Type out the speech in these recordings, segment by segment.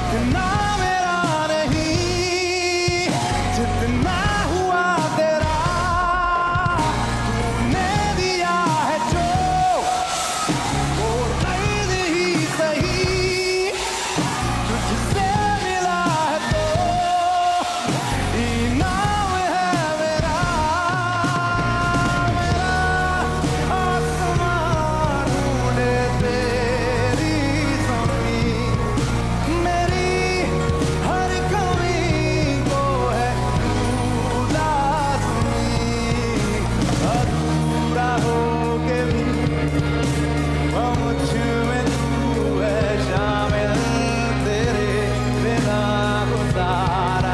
जितना मेरा नहीं, जितना हुआ तेरा, तूने दिया है जो वो दर्द ही सही, तुझसे मिला है तो इनाम है मेरा, मेरा आसमान ढूंढे तेरी ज़मीं, मेरी हर कमी को है तू लाज़मी, अधूरा हो के भी वो मुझ में तू है शामिल, तेरे बिना गुजारा।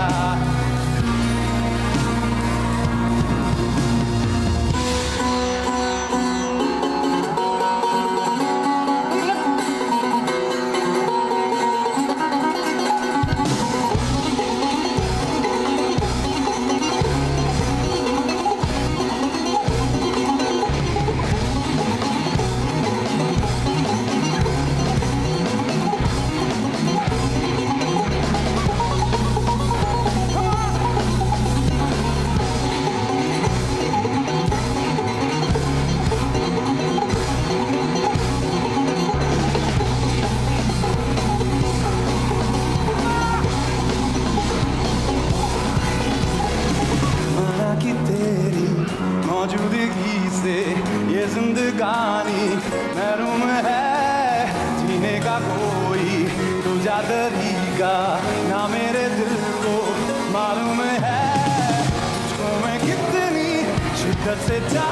माना कि तेरी मौजूदगी से ये जिंदगानी महरूम है, जीने का कोई दूजा तरीका ना मेरे दिल को मालूम है, तुझको मैं कितनी शिद्दत से